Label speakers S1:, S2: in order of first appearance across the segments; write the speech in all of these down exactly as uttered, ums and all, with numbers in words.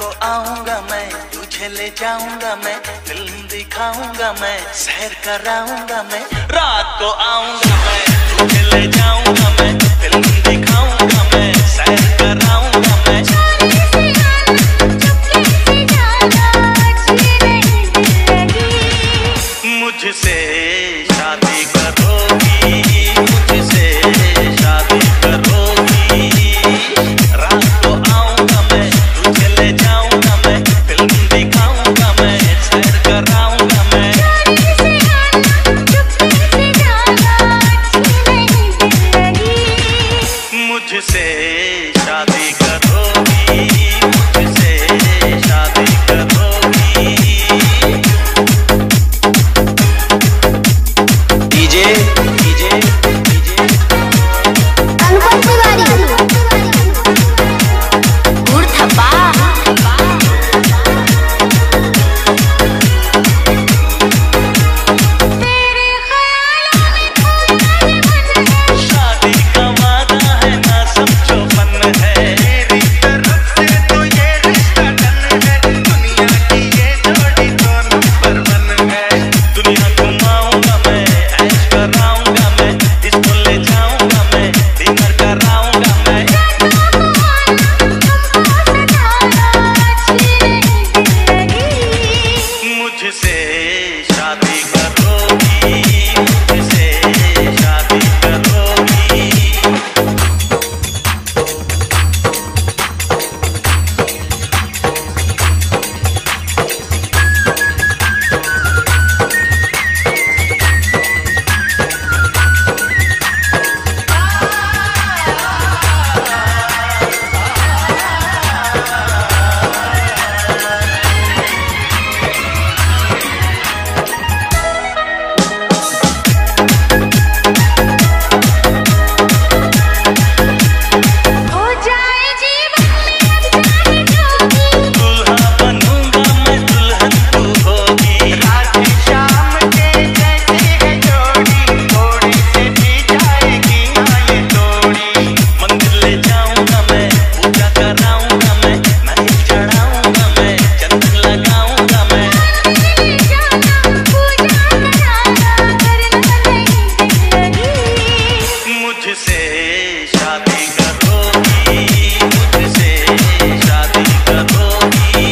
S1: को आऊंगा मैं, तुझे ले जाऊंगा मैं, फिल्म दिखाऊंगा मैं, सैर कराऊंगा मैं। रात को आऊंगा मैं, तुझे ले जाऊंगा मैं, फिल्म दिखाऊंगा मैं, सैर कराऊंगा मैं। मुझसे शादी करोगी, मुझसे शादी करोगी। रात को आऊंगा मैं, तुझे ले जाऊंगा मैं, फिल्म दिखाऊंगा मैं, सैर कराऊंगा मैं। मुझसे शादी करोगी, मुझसे शादी करोगी। DJ DJ DJ
S2: Anupam Tiwari उड़थपा।
S1: शादी का वादा है ना समझो फन है, मेरी तरफ से तो ये रिश्ता डन है। दुनिया की ये जोड़ी तो नंबर वन है। दुनिया घुमाऊंगा मैं, ऐश कराऊंगा मैं, इसको ले जाऊंगा मैं, डिनर कराऊंगा मैं। मुझसे शादी करोगी, मुझसे शादी करोगी। दूल्हा बनूंगा मैं, दुल्हन तू होगी। रात शाम के जैसे है जोड़ी, थोड़ी से भी जाएगी ना ये तोड़ी। मंदिर ले जाऊंगा मैं, पूजा कराऊंगा मैं, नारियल चढ़ाऊंगा मैं, चंदन लगाऊंगा मैं। मुझसे शादी करोगी, मुझसे शादी करोगी।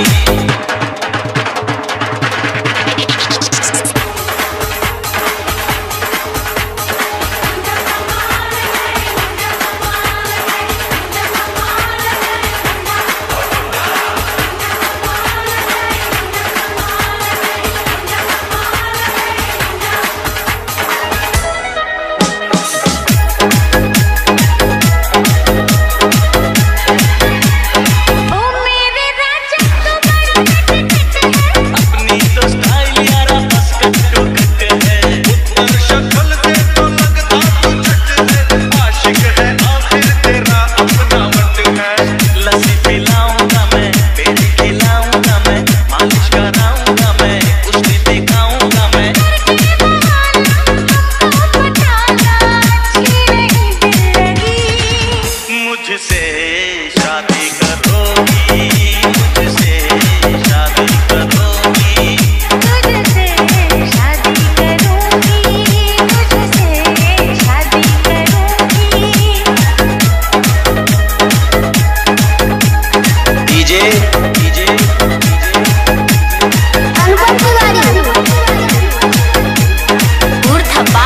S1: अपनी तो स्टाइल यारा बस कट्टू कट है। उत्तर शक्ल से तो लगता तू झट है। आशिक है आखिर तेरा अपना वट है। लस्सी पिलाऊंगा मैं, पेट खिलाऊंगा मैं, मालिश कराऊंगा मैं, कुश्ती दिखाऊंगा मैं। मुझसे शादी करोगी, मुझसे शादी करोगी। DJ DJ DJ
S2: Anupam Tiwari उड़थपा।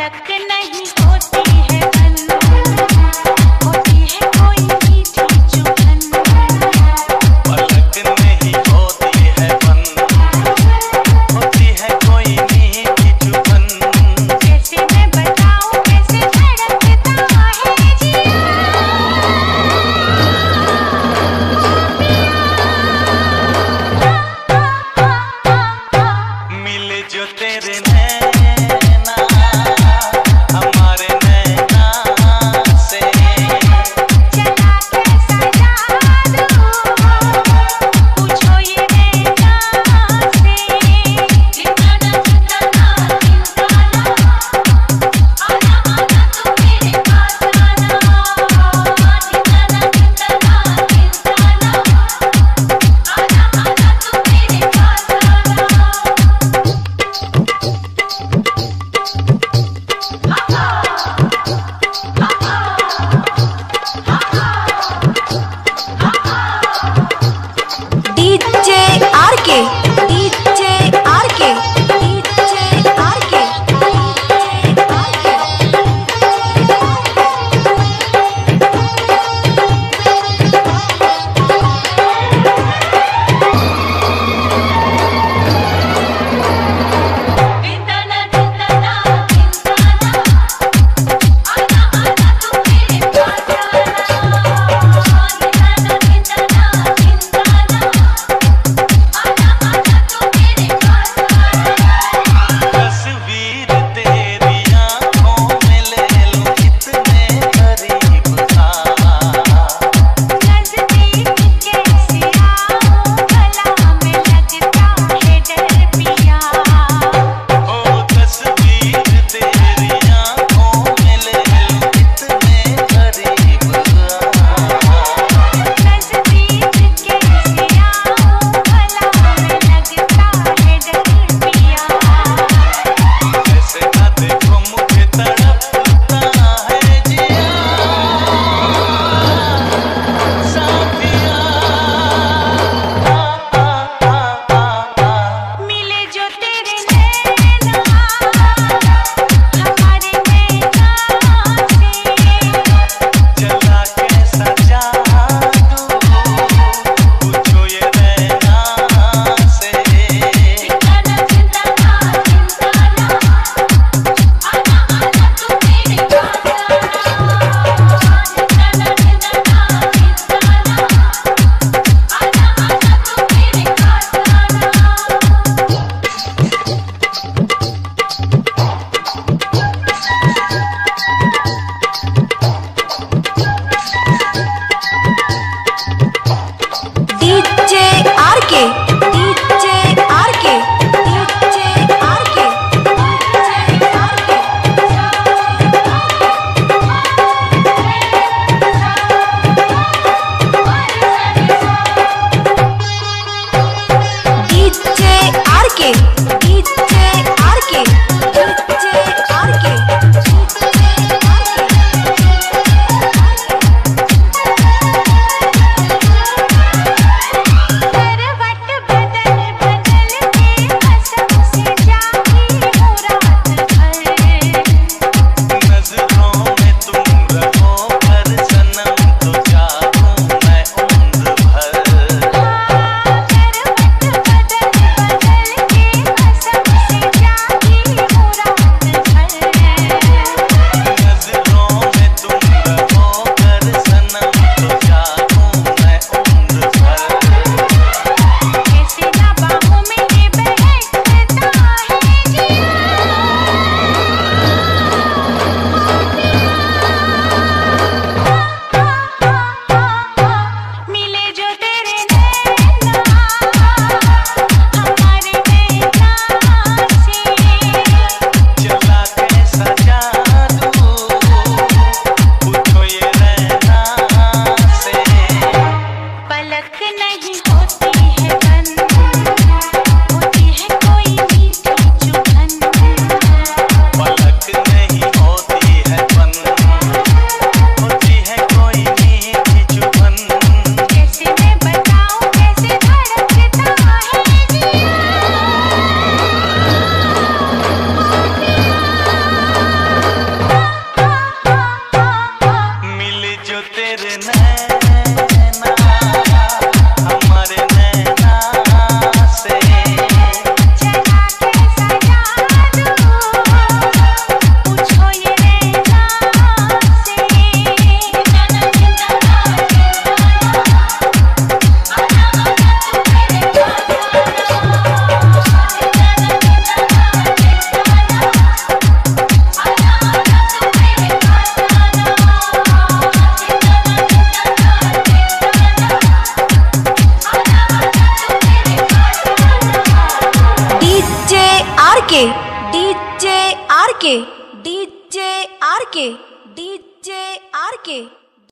S3: पलक नहीं होती है बंद, होती है कोई मीठी चुभन।
S1: पलक नहीं होती है बंद, होती है कोई मीठी चुभन।
S3: कैसे मैं बताऊं कैसे धड़कता है जिया।
S1: मिले जो तेरे नैना हमारे
S4: के DJ R K.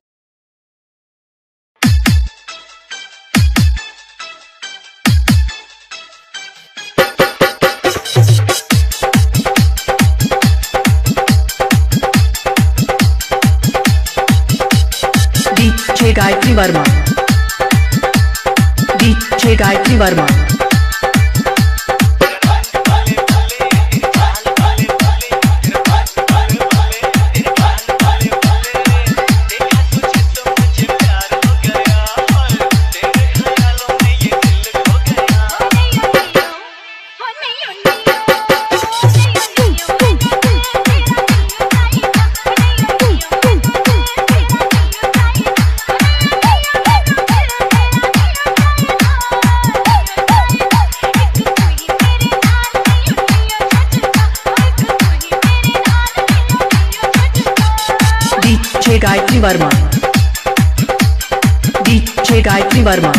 S5: DJ Gayatri Verma, DJ Gayatri Verma. DJ Gayatri Verma, DJ Gayatri Verma.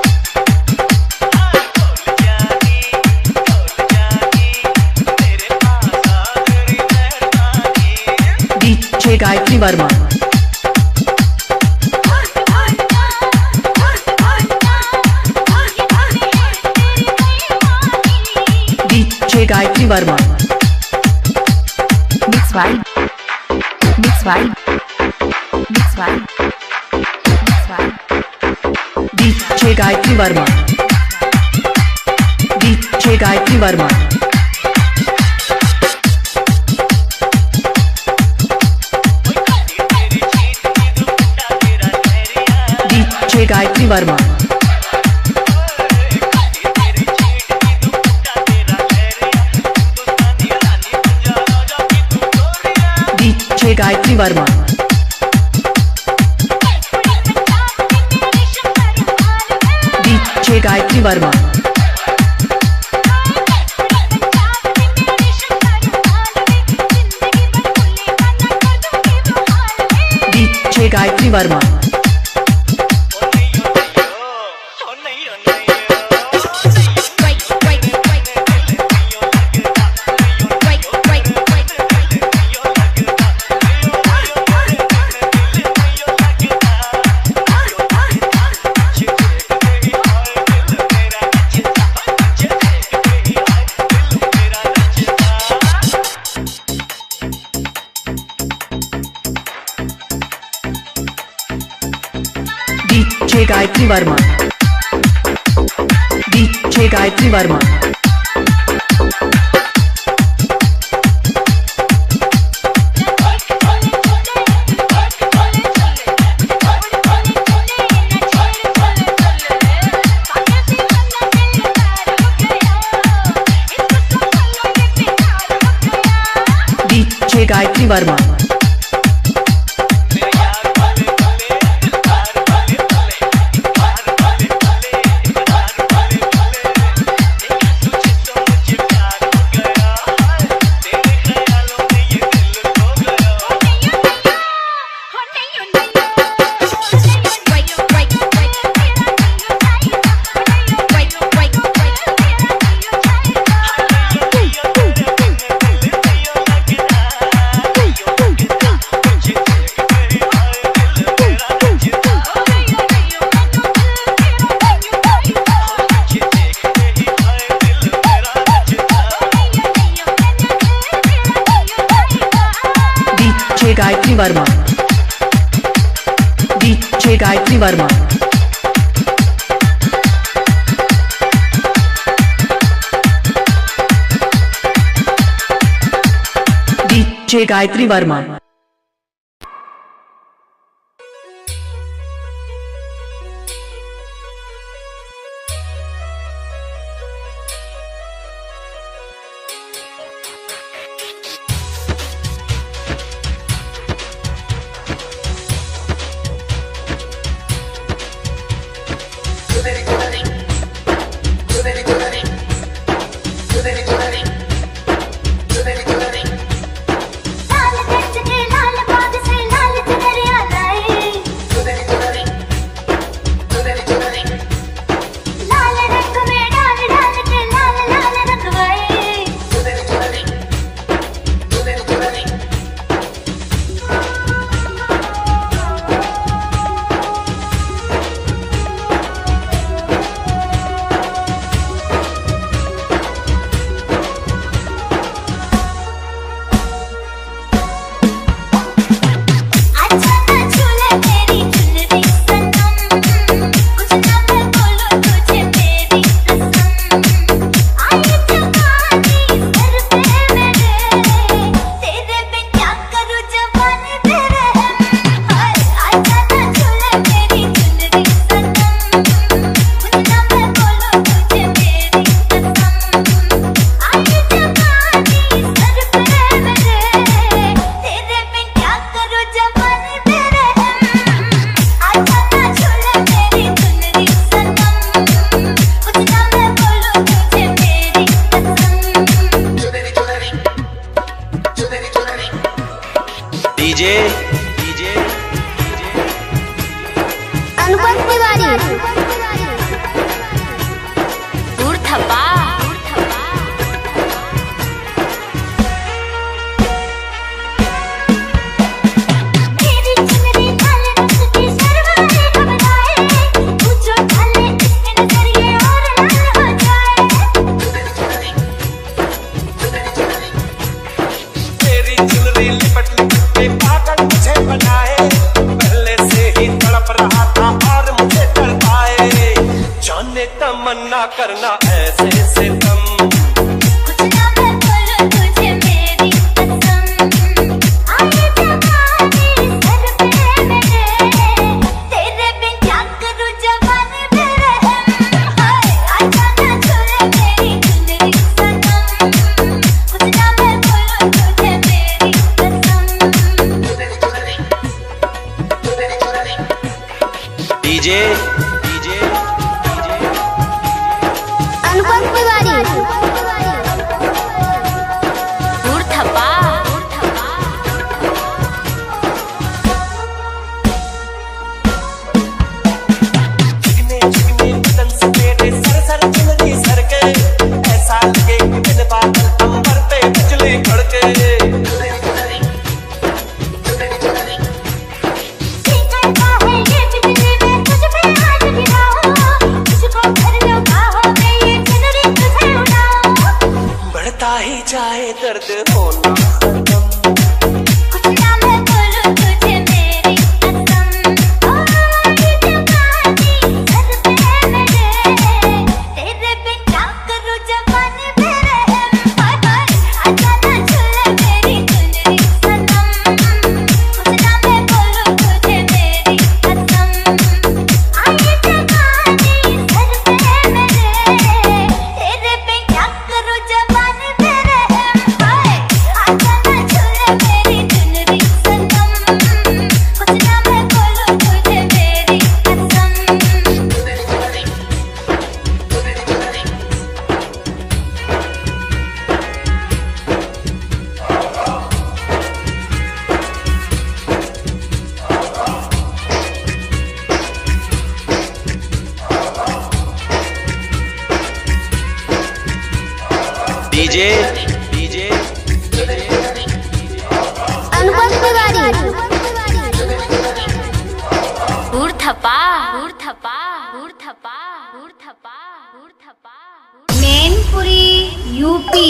S5: DJ Gayatri Verma, DJ Gayatri Verma.
S6: Mix vibe, mix vibe, mix vibe, mix vibe.
S5: DJ Gayatri Verma, DJ Gayatri Verma. DJ Gayatri Verma, DJ Gayatri Verma. DJ Gayatri Verma, DJ Gayatri Verma. DJ Gayatri Verma, DJ Gayatri Verma. DJ Gayatri Verma, DJ Gayatri Verma, DJ Gayatri Verma. DJ Gayatri Verma.
S2: लाल गजरे
S1: डीजे डीजे
S2: अनुपम तिवारी
S4: दूर थप्पा
S3: मेरी चुनरी लाल रंग की शर्माए घबराए पूछो ढाले इसके नजरिए और लाल हो जाए
S1: तेरी चुनरी लिपट लिपट के पागल मुझे बनाए पहले से ही तड़प रहा था और मुझे तड़पाए जाने तमन्ना करना ऐसे से तुम
S3: कुछ ना मैं बोलूं तुझे मेरी कसम आए जवानी सर पे मेरे तेरे बिन क्या करूं जवानी मेरे हम हाय आजा ना छोड़े मेरी चुनरी सनम कुछ ना मैं बोलूं तुझे मेरी कसम
S1: डीजे डीजे
S2: अनुपम तिवारी
S4: दूर थप्पा
S1: चिकने चिकने बदन से मेरे सर सर चुनरी सर के ऐसा लगे कि दिन बादल अंबर पे बिजली कड़के
S3: सीखता है ये बिजली में तुझ पे आज गिराऊं तुझको भर लो बाहों में ये चुनरी तुझे उड़ाऊं
S1: बढ़ता ही जाए दर्द होना खत्म
S3: कुछ ना मैं बोलूं तुझे मेरी कसम ओ ये जवानी सर पे मेरे तेरे बिन क्या करूं जवानी मेरे हम हाय हाय आजा ना छुए मेरी चुनरी सनम कुछ ना मैं बोलूं तुझे मेरी कसम आए जवानी सर पे मेरे तेरे बिन क्या करूं जवानी मेरे हम हाय आजा ना छुए मेरी चुनरी सनम कुछ ना मैं बोलूं तुझे मेरी
S1: डीजे डीजे
S2: अनुपम तिवारी
S4: दूर थप्पा दूर थप्पा दूर थप्पा दूर थप्पा दूर थप्पा
S2: मैनपुरी यूपी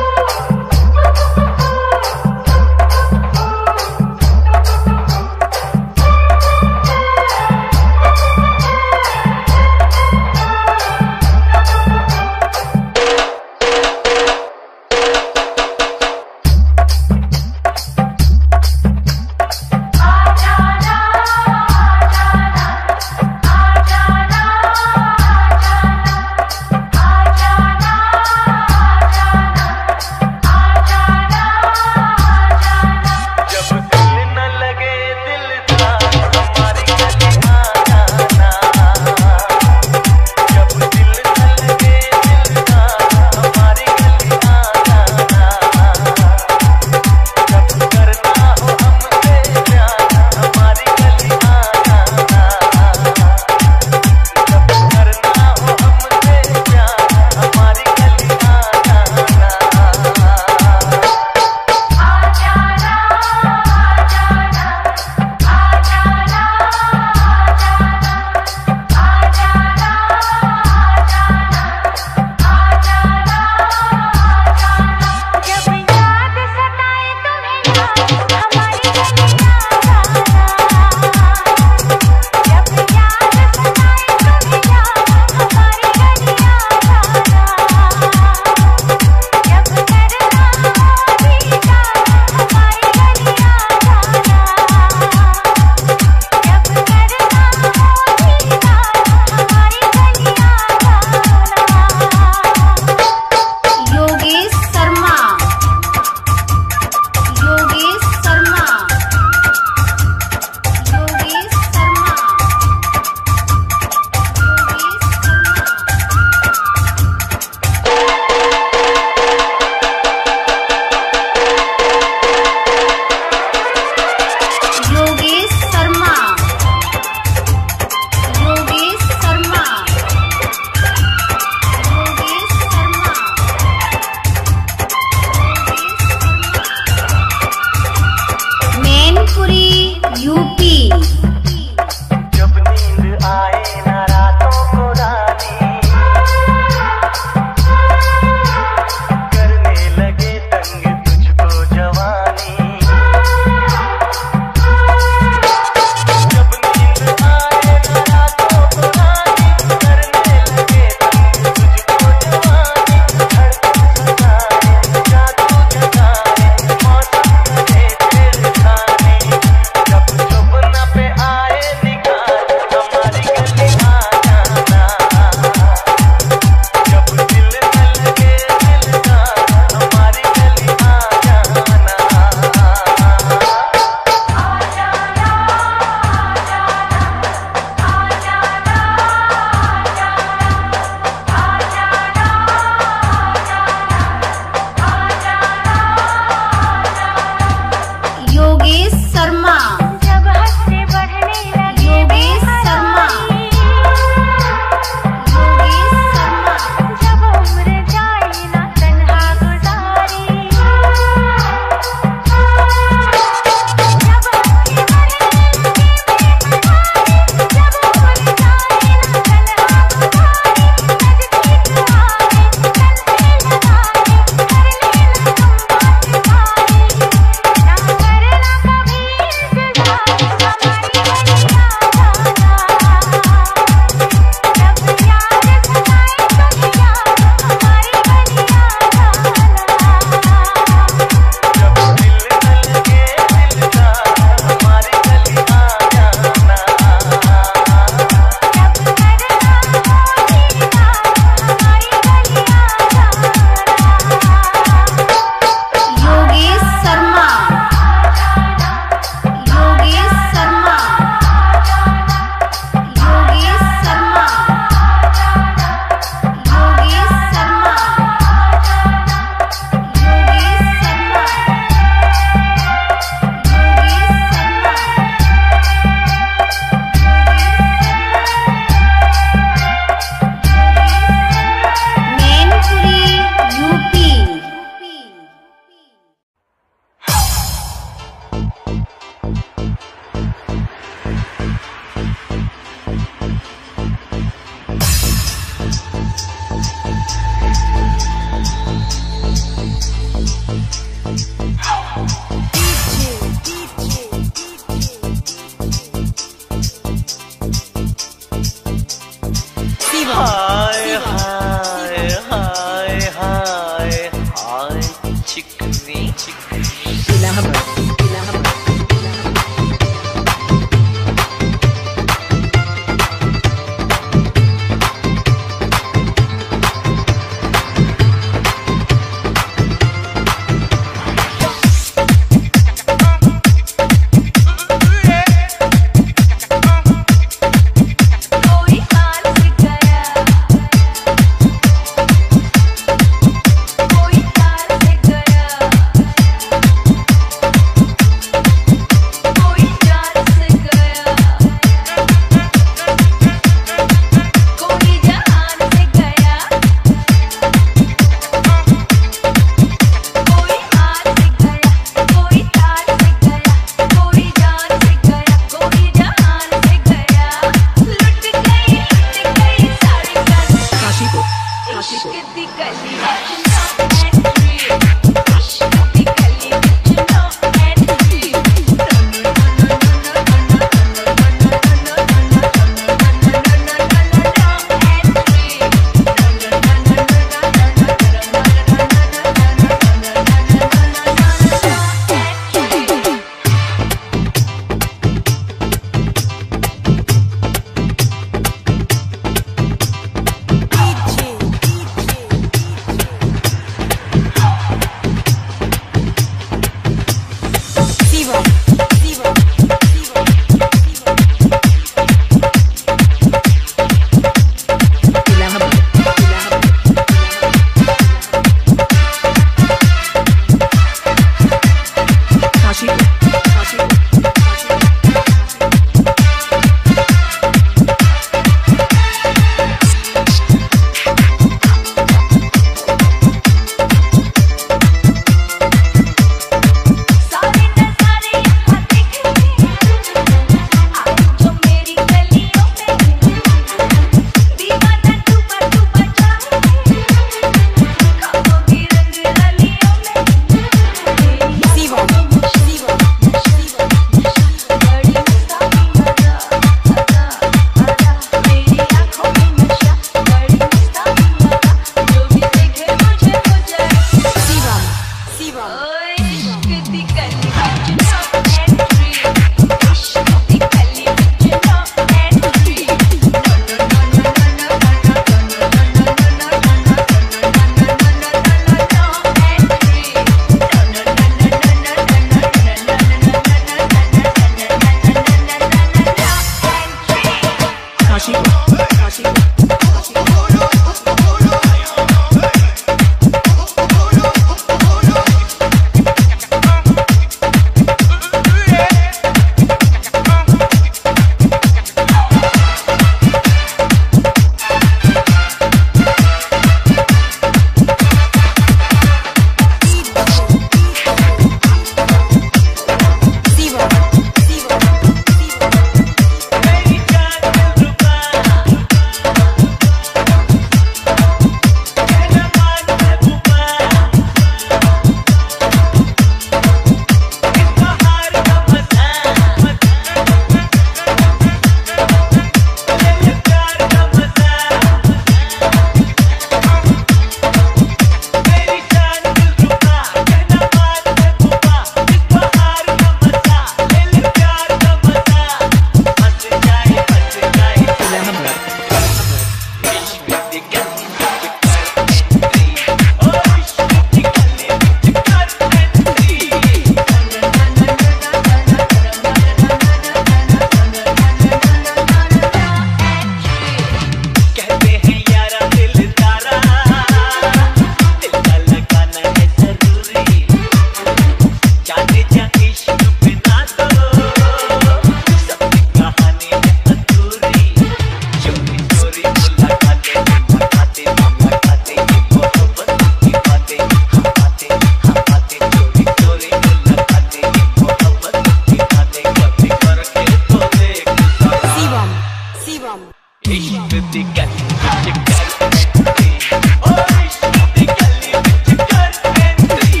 S1: दी गली विच कर एंट्री ओ इश्क दी गली विच कर entry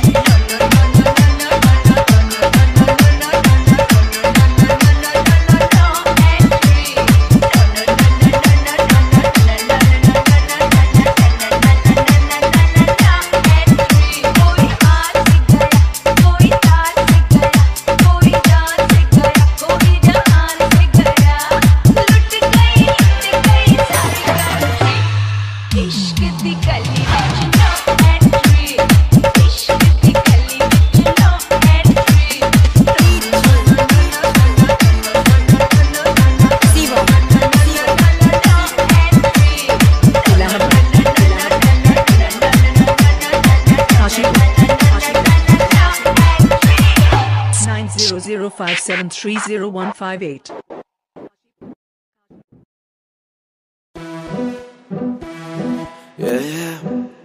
S5: zero zero five seven three zero one five eight.
S7: Yeah, yeah.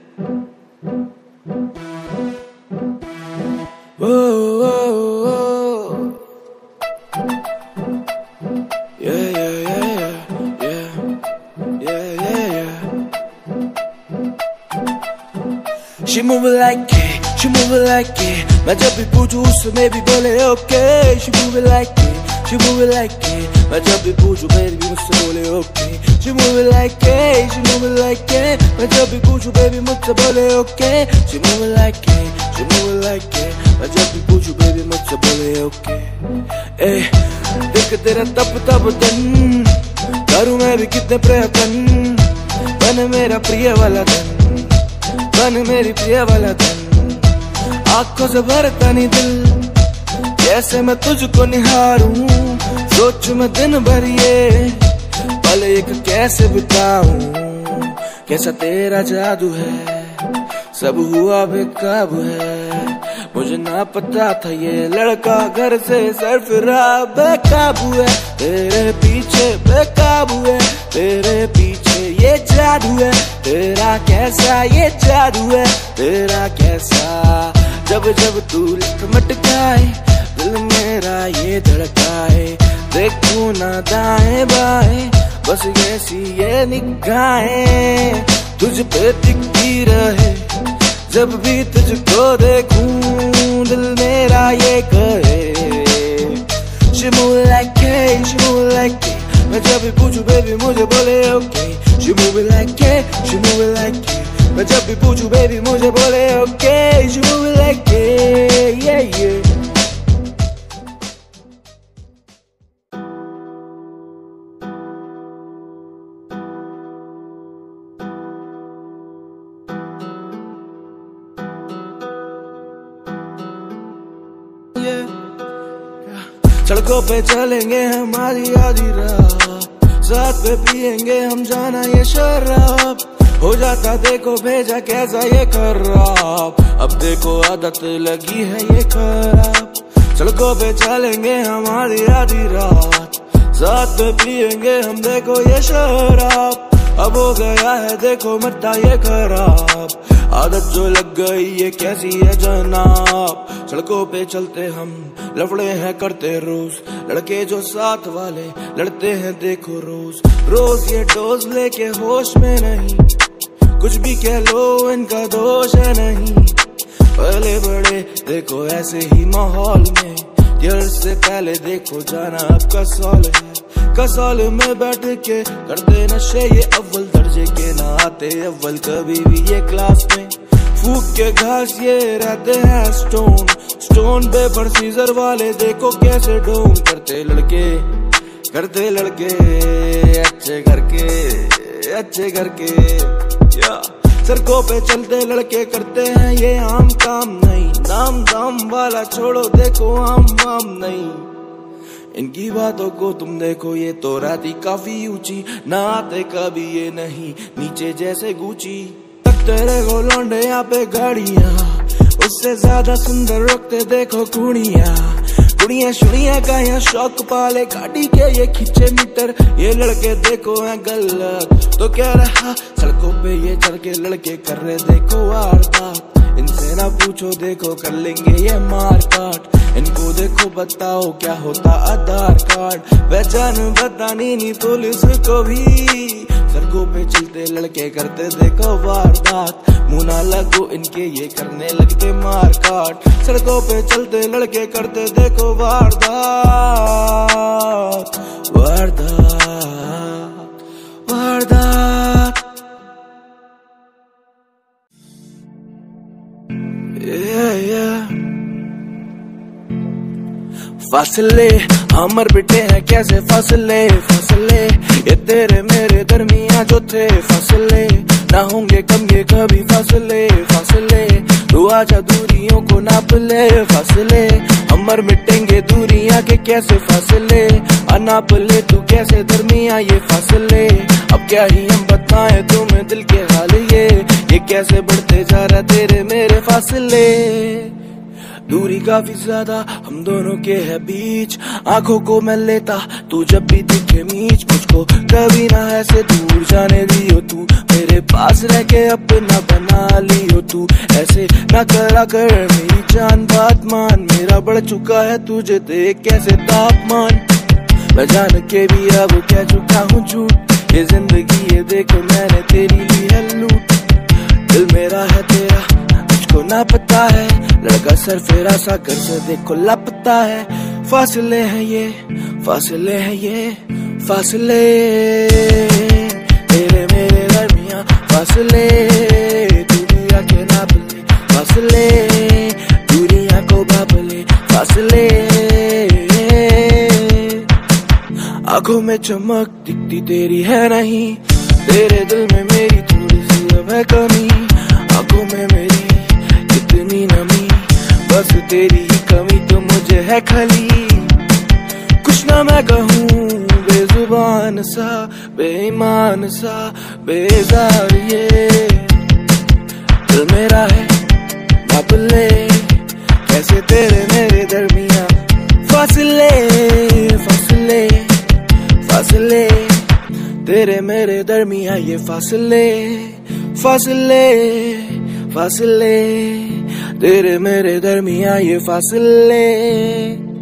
S7: Whoa, whoa, whoa. Yeah, yeah, yeah, yeah, yeah, yeah, yeah, yeah. She moving like it, she moving like it. मैं जब भी पूछूं उससे मैं भी बोले okay. She moving like it, she moving like it. मैं जब भी पूछूं मेरी भी मुझसे बोले okay. She moving like it, she moving like it. मैं जब भी पूछूं baby मुझसे बोले okay. She moving like it, she moving like it. मैं जब भी पूछूं baby मुझसे बोले okay. Eh, देख तेरा तब तब दिन, करूँ मैं भी कितने प्रयत्न. बन मेरा प्रिय वाला दिन, बन मेरी प्रिय वाला दिन. आँखों से भरता नहीं दिल, कैसे मैं तुझको निहारूं. सोचूं मैं दिन भर ये पल एक कैसे बिताऊं. कैसा तेरा जादू है, सब हुआ बेकाबू है. मुझे ना पता था ये लड़का घर से सरफिरा बेकाबू है. तेरे पीछे बेकाबू है, तेरे पीछे ये जादू है. तेरा कैसा ये जादू है, तेरा कैसा. जब जब तू मटकाए दिल मेरा ये धड़काए. देखूं ना दाएं बाएं, बस ऐसी ये निगाहें तुझ पे टिकती रहे. जब भी तुझको देखूं दिल मेरा ये कहे. She move like it, she move like it. मैं जब भी पूछूं baby मुझे बोले okay. She move like it, she move like it. मैं जब भी पूछूं baby मुझे बोले okay. She move like it, yeah yeah. सड़कों पे चलेंगे हमारी आधी रात, साथ पे पिएंगे हम जाना ये शराब. हो जाता देखो भेजा कैसा ये खराब. अब देखो आदत लगी है ये खराब. सड़कों पे चलेंगे हमारी आधी रात, साथ पे पिएंगे हम देखो ये शराब. अब हो गया है देखो मट्टा ये खराब. आदत जो लग गई ये कैसी है जनाब. सड़कों पे चलते हम लफड़े हैं करते रोज. लड़के जो साथ वाले लड़ते हैं देखो रोज रोज. ये डोज लेके होश में नहीं, कुछ भी कह लो इनका दोष है नहीं. पहले बड़े देखो ऐसे ही माहौल में, यार से पहले देखो जाना अब कसौल है. कसौल में बैठ के करते नशे ये अव्वल दर्जे के, ना आते अव्वल कभी भी ये क्लास में. फूक के घास ये रहते हैं स्टोन. स्टोन पे पर सीजर वाले देखो कैसे डोम करते लड़के. करते लड़के अच्छे करके अच्छे करके. या सड़कों पे चलते लड़के करते हैं ये आम काम नहीं. नाम दाम वाला छोड़ो देखो आम वाम नहीं. इनकी बातों को तुम देखो ये तो रहती काफी ऊंची. ना आते कभी ये नहीं नीचे जैसे गुची. तेरे को लौंडे यहाँ पे गाड़ियाँ, उससे ज्यादा सुंदर रखते देखो कुड़ियाँ. कुड़ियाँ शुड़ियाँ का यहाँ शौक पाले, गाड़ी के ये खींचे मीटर. ये लड़के देखो हैं गलत तो क्या रहा. सड़कों पे ये चढ़ के लड़के कर रहे देखो वारदात. इनसे ना पूछो देखो कर लेंगे ये मार काट. इनको देखो बताओ क्या होता आधार कार्ड. पहचान बतानी नहीं पुलिस को भी, सड़कों पे चलते लड़के करते देखो वारदात, मुंह ना लगो इनके ये करने लगते मार काट। सड़कों पे चलते लड़के करते देखो वारदात वारदात वारदात। Yeah, yeah. फासले हमर बिटे हैं कैसे फासले फासले, ये तेरे मेरे दरमिया जो थे फासले, ना होंगे कम ये कभी फासले फासले। तू आजा दूरियों को नाप ले फासले, हमर मिटेंगे दूरियां के कैसे फासले, अनाप ले तू कैसे दरमिया ये फासले। अब क्या ही हम बताएं तुम्हें दिल के हाल, ये ये कैसे बढ़ते जा रहा तेरे मेरे फासले। दूरी काफी ज्यादा हम दोनों के है बीच, आंखों को मैं लेता तू जब भी दिखे मीच। मुझको कभी ना ऐसे दूर जाने दियो तू, मेरे पास रह के अपना बना लियो तू। ऐसे ना करा कर मेरी जान, बात मान मेरा बढ़ चुका है तुझे देख कैसे तापमान। मैं जान के भी अब कह चुका हूँ झूठ, ये जिंदगी ये देखो मैंने तेरी ली है लूट। दिल मेरा है तेरा मुझको ना पता है, लड़का सर फेरा सा कर से देखो लापता है। फासले हैं ये फासले हैं ये फासले, तेरे मेरे दरमिया फासले। दूरियां के नाप ले फासले, दूरियां को भाप ले फासले। आंखों में चमक दिखती तेरी है नहीं, तेरे दिल में मेरी थोड़ी सी अब है कमी। आंखों में मेरी कितनी नमी, बस तेरी ही कमी तो मुझे है खली। कुछ ना मैं कहूँ बेजुबान सा बेईमान सा बेजार, ये दिल मेरा है नाप ले कैसे तेरे मेरे दरमिया फासले फासले फासले। तेरे मेरे दरमिया ये फासले फासले फासले, तेरे मेरे दरमिया ये फासले।